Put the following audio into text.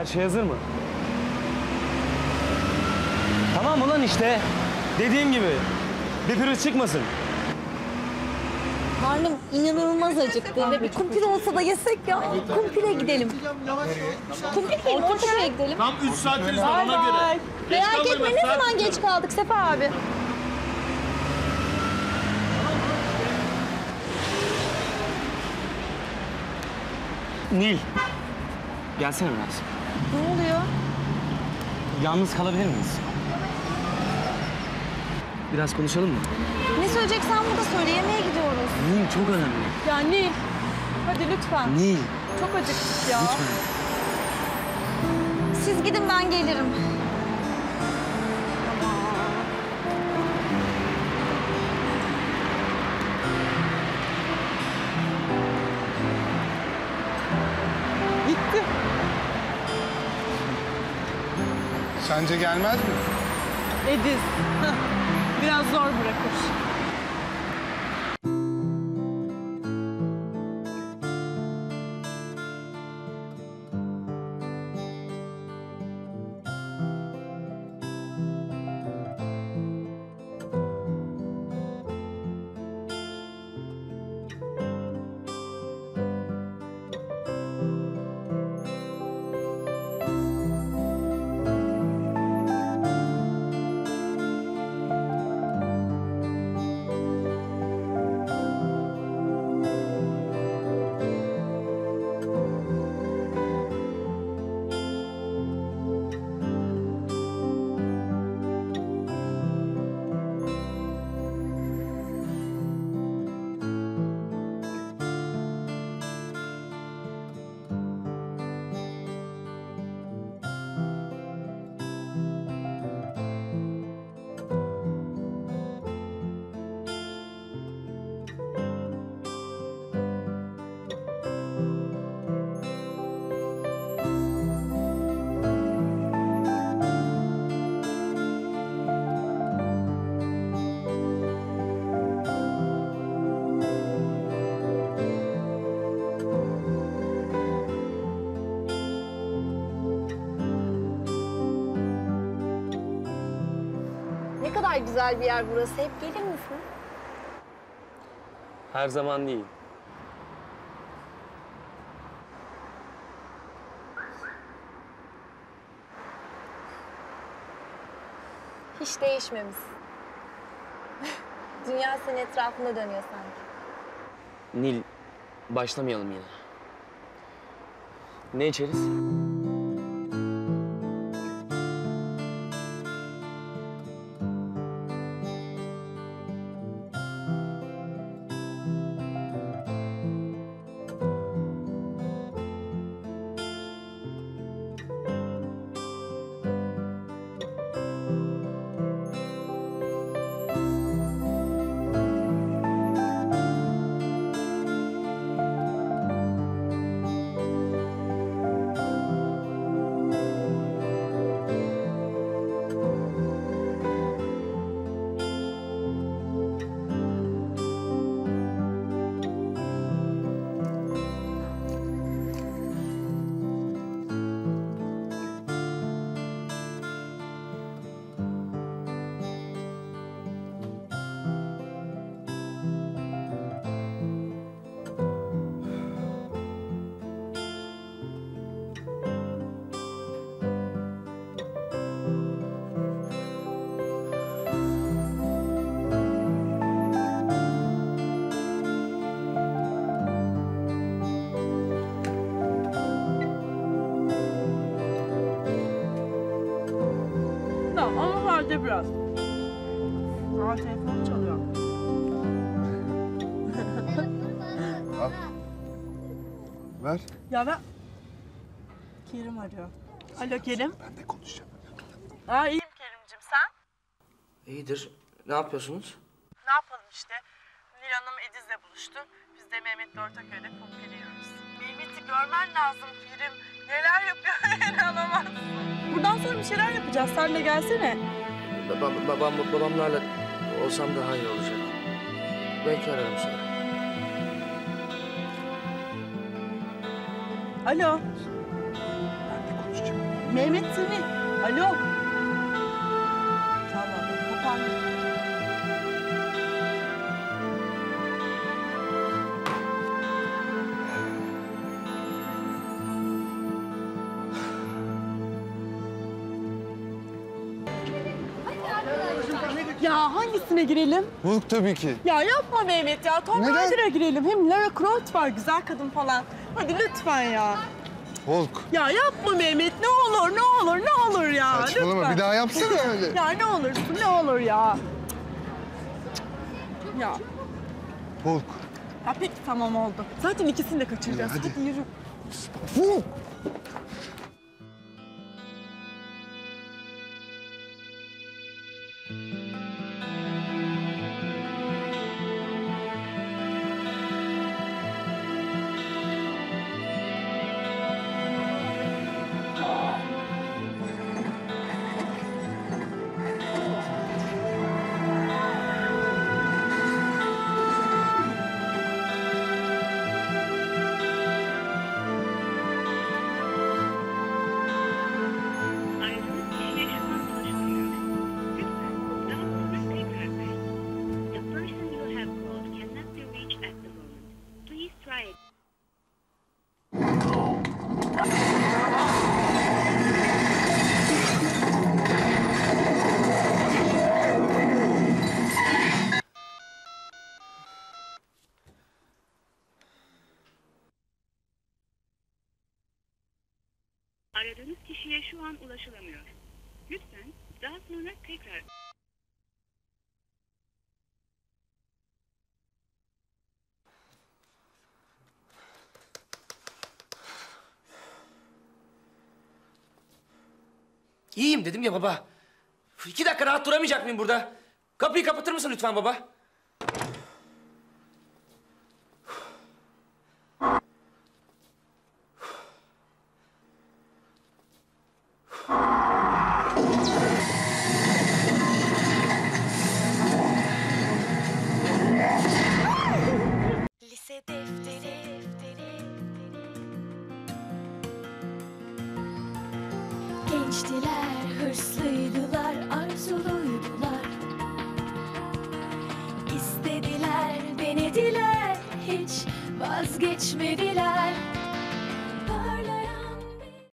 Her şey hazır mı? Tamam ulan işte. Dediğim gibi. Bir pürüz çıkmasın. Karnım inanılmaz acıktı ve bir kumpir olsa da yesek ya. Kumpire gidelim. Kumpir gidelim, kumpire gidelim. Tam 3 saatiniz var ona göre. Merak etme, ne zaman geç kaldık Sefa abi? Nil. Gelsene biraz. Ne oluyor? Yalnız kalabilir miyiz? Biraz konuşalım mı? Ne söyleyeceksen burada söyle, yemeğe gidiyoruz. Nil çok önemli. Ya Nil, hadi lütfen. Nil. Çok acıktık ya. Lütfen. Siz gidin, ben gelirim. Gitti. Sence gelmez mi? Ediz. Biraz zor bırakır. Ne kadar güzel bir yer burası. Hep gelir misin? Her zaman değil. Hiç değişmemiş. Dünya senin etrafında dönüyor sanki. Nil, başlamayalım yine. Ne içeriz? Tamam ama sadece biraz. Aa, telefon çalıyor. Al. Ver. Ya ben... Kerim arıyor. Alo Kerim. Ben de konuşacağım. Aa, iyiyim Kerim'cim, sen? İyidir. Ne yapıyorsunuz? Ne yapalım işte. Nil Hanım Ediz'le buluştu. Biz de Mehmet'le Ortaköy'de kumpir yiyoruz. Mehmet'i görmen lazım Kerim. Neler yapıyor inanamazsın. Buradan sonra bir şeyler yapacağız. Sen de gelsene. Babamlarla olsam daha iyi olacak. Belki ararım sonra. Alo. Ben de konuşacağım. Mehmet Semih. Alo. Tamam, kapandı. Ya hangisine girelim? Hulk tabii ki. Ya yapma Mehmet ya. Tomb Neden? Raider'a girelim. Hem Lara Croft var, güzel kadın falan. Hadi lütfen ya. Hulk. Ya yapma Mehmet, ne olur, ne olur, ne olur ya. Saçmalama lütfen. bir daha yapsana öyle. Ya ne olursun, ne olur ya. Ya. Hulk. Ya peki tamam oldu. Zaten ikisini de kaçıracağız. Hadi. Hadi yürü. Hulk. Aradığınız kişiye şu an ulaşılamıyor. Lütfen daha sonra tekrar arayın. The person you have called cannot be reached at the moment. Please try again. Aradığınız kişiye şu an ulaşılamıyor. Lütfen daha sonra tekrar... İyiyim dedim ya baba. 2 dakika rahat duramayacak mıyım burada? Kapıyı kapatır mısın lütfen baba? Lise defteri. Gençtiler, hırslıydılar, arzuluydular. İstediler, denediler, hiç vazgeçmediler.